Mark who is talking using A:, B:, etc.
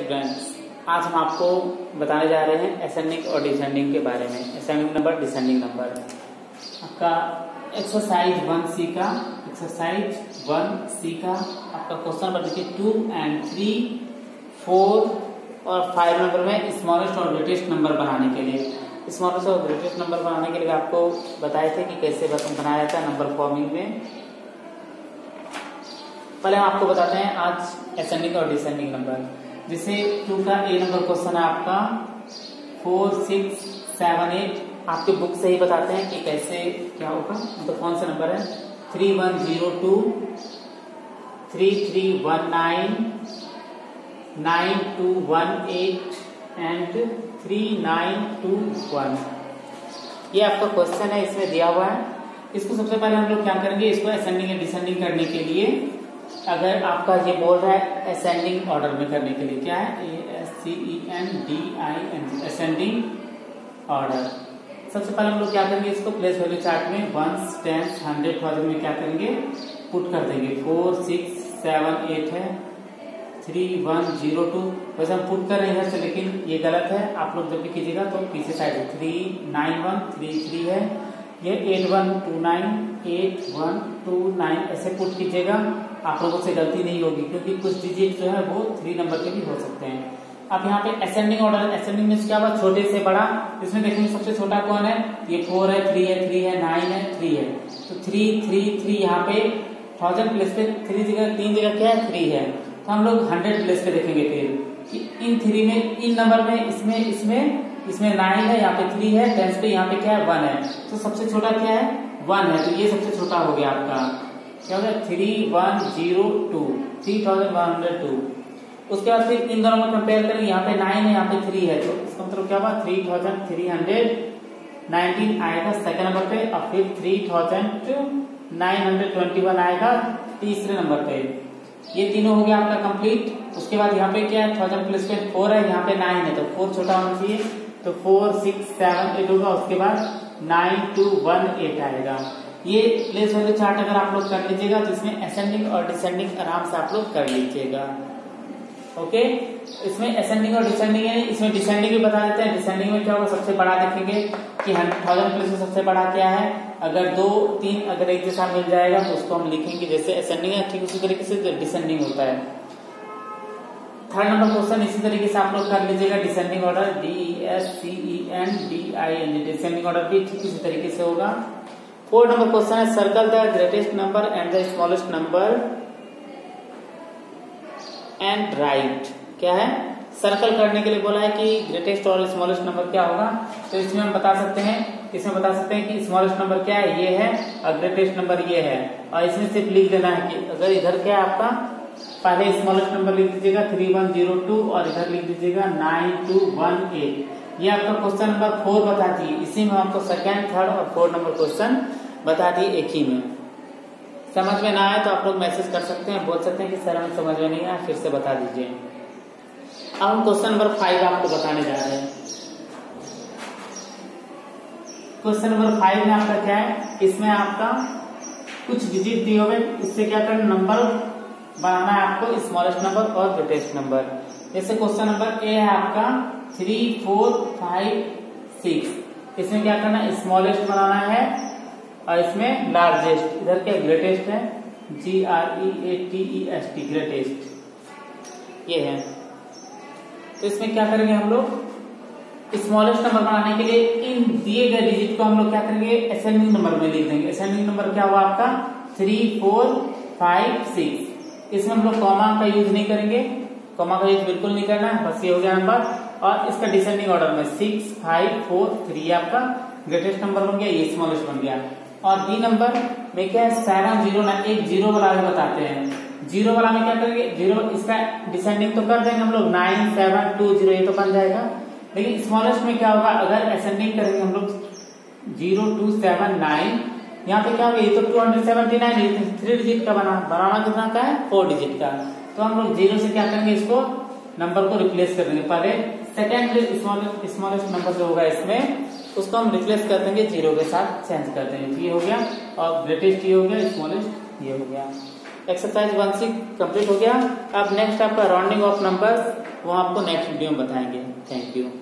A: Students, आज हम आपको बताने जा रहे हैं असेंडिंग और डिसेंडिंग के बारे में। Ascending number, descending number. आपका एक्सरसाइज 1C का आपका क्वेश्चन नंबर देखिए 2 and 3, 4 और 5 नंबर में स्मॉलेस्ट और ग्रेटेस्ट नंबर बनाने के लिए, स्मॉलेस्ट और ग्रेटेस्ट नंबर बनाने के लिए आपको बताए थे कि कैसे बनाया जाता है नंबर फॉर्मिंग में। पहले हम आपको बताते हैं आज असेंडिंग और डिसेंडिंग नंबर। जिसे 2 का ए नंबर क्वेश्चन है आपका 4, 6, 7, 8 आपके बुक से ही बताते हैं कि कैसे क्या होगा। तो कौन सा नंबर है 3102, 3319, 9218 एंड 3921। ये आपका क्वेश्चन है, इसमें दिया हुआ है। इसको सबसे पहले हम लोग क्या करेंगे, इसको असेंडिंग या डिसेंडिंग करने के लिए, अगर आपका ये बोल रहा है असेंडिंग ऑर्डर में करने के लिए, क्या है ASCENDING असेंडिंग ऑर्डर। सबसे पहले हम लोग क्या करेंगे, इसको प्लेस वैल्यू चार्ट में 1s, 10s, 100, 1000 में क्या करेंगे, पुट कर देंगे। 4, 6, 7, 8 है, 3, 1, 0, 2 वैसे हम पुट कर रहे हैं से, लेकिन ये गलत है। आप लोग जब भी कीजिएगा तो पीछे साइड 3, 9, 1, 3, 3 है, ये 8, 1, 2, 9, 8, 1, 2, 9 ऐसे पुट कीजिएगा। आप लोगों से गलती नहीं होगी, क्योंकि कुछ डिजिट जो है वो 3 नंबर के भी हो सकते हैं। अब यहाँ पे असेंडिंग ऑर्डर, असेंडिंग में क्या हुआ, छोटे से बड़ा। इसमें देखेंगे सबसे छोटा कौन है, ये 4 है, 3 है, 3 है, 9 है, 3 है। तो 3, 3, 3 यहाँ पे 1000 प्लेस पे 3 जगह, 3 जगह क्या है 3 है। तो हम लोग 100 प्लेस पे देखेंगे फिर कि इन 3 में, इन नंबर में, इसमें 9 है, यहाँ पे 3 है, 10 पे यहाँ पे क्या है 1 है। तो सबसे छोटा क्या है 1 है, तो ये सबसे छोटा हो गया आपका। क्या हो गया 3102, 3102। उसके बाद फिर इन दोनों में कंपेयर करेंगे, यहाँ पे 9 है, यहाँ पे 3 है, तो इसका मतलब क्या हुआ 3319 आएगा सेकंड नंबर पे, और फिर 3921 आएगा तीसरे नंबर पे। ये तीनों हो गया आपका कंप्लीट। उसके बाद यहाँ पे क्या है 1000 प्लस पे 4 है, यहाँ पे 9 है, तो 4 छोटा होना चाहिए, तो 4, 6, 7, 8 होगा। उसके बाद 9218 आएगा। ये प्लेस वैल्यू चार्ट अगर आप लोग कर लीजिएगा तो इसमें असेंडिंग और डिसेंडिंग आराम से आप लोग कर लीजिएगा। ओके, इसमें असेंडिंग और डिसेंडिंग है, इसमें डिसेंडिंग भी बता देते हैं। डिसेंडिंग में क्या होगा, सबसे बड़ा देखेंगे कि 1000 प्लस में सबसे बड़ा क्या है। अगर 2, 3 अगर एक जैसा मिल जाएगा तो उसको हम लिखेंगे जैसे असेंडिंग है, ठीक उसी तरीके से डिसेंडिंग होता है। थर्ड नंबर क्वेश्चन इसी तरीके से आप लोग कर लीजिएगा। Descending order DESCENDING, descending order भी ठीक इसी तरीके से होगा। 4 नंबर क्वेश्चन है circle the greatest number and the smallest number and right. क्या है, सर्कल करने के लिए बोला है कि ग्रेटेस्ट और स्मॉलेस्ट नंबर क्या होगा। तो इसमें हम बता सकते हैं, कि स्मॉलेस्ट नंबर क्या है, ये है, और ग्रेटेस्ट नंबर ये है। और इसमें सिर्फ लिख देना है कि अगर इधर क्या है आपका, पहले स्मॉलेस्ट नंबर लिख दीजिएगा 3102 और इधर लिख दीजिएगा 9218। ये आपका क्वेश्चन नंबर 4 बता दिए। इसी में आपको सेकंड, थर्ड और 4 नंबर क्वेश्चन बता दिए एक ही में। समझ में ना आए तो आप लोग मैसेज कर सकते हैं, बोल सकते हैं कि सर हमें समझ में नहीं आया, फिर से बता दीजिए। अब हम क्वेश्चन नंबर 5 आपको बताने जा रहे हैं। क्वेश्चन नंबर 5 में आपका क्या है, इसमें आपका कुछ डिजिट दिए हुए, इससे क्या करना, नंबर बनाना है आपको, स्मॉलेस्ट नंबर और ग्रेटेस्ट नंबर। जैसे क्वेश्चन नंबर ए है आपका 3, 4, 5, 6। इसमें क्या करना है, स्मॉलेस्ट बनाना है और इसमें लार्जेस्ट, इधर क्या ग्रेटेस्ट है, GREATEST ग्रेटेस्ट ये है। तो इसमें क्या करेंगे हम लोग, स्मॉलेस्ट नंबर बनाने के लिए इन दिए गए डिजिट को हम लोग क्या करेंगे, असेंडिंग नंबर में लिख देंगे। असेंडिंग नंबर क्या हुआ आपका 3, 4, 5, 6। इसमें हम लोग कॉमा का यूज नहीं करेंगे, कॉमा का यूज बिल्कुल नहीं करना है, बस ये हो गया नंबर। और इसका डिसेंडिंग ऑर्डर में 6, 5, 4, 3 आपका ग्रेटेस्ट नंबर बन गया, ये स्मॉलेस्ट बन गया। और बी नंबर में क्या है 7, 0, 9, एक 0 वाला भी बताते हैं। 0 वाला में क्या करेंगे, 0 इसका डिसेंडिंग तो कर देंगे हम लोग 9, 7, 2, 0 ये तो बन जाएगा। लेकिन स्मॉलेस्ट में क्या होगा, अगर असेंडिंग करेंगे हम लोग 0, 2, 7, 9, यहाँ पे क्या होगा, ये तो 279, 3 डिजिट का बनाना कितना का है 4 डिजिट का। तो हम लोग 0 से क्या करेंगे, इसको नंबर को रिप्लेस कर देंगे। पहले सेकेंड स्मॉलेस्ट नंबर जो होगा इसमें, उसको हम रिप्लेस कर देंगे 0 के साथ, चेंज कर देंगे। ये हो गया, और ग्रेटेस्ट ये हो गया, स्मॉलेस्ट ये हो गया। एक्सरसाइज 1C कंप्लीट हो गया। अब नेक्स्ट आपका राउंडिंग ऑफ नंबर्स, वो आपको नेक्स्ट वीडियो में बताएंगे। Thank you.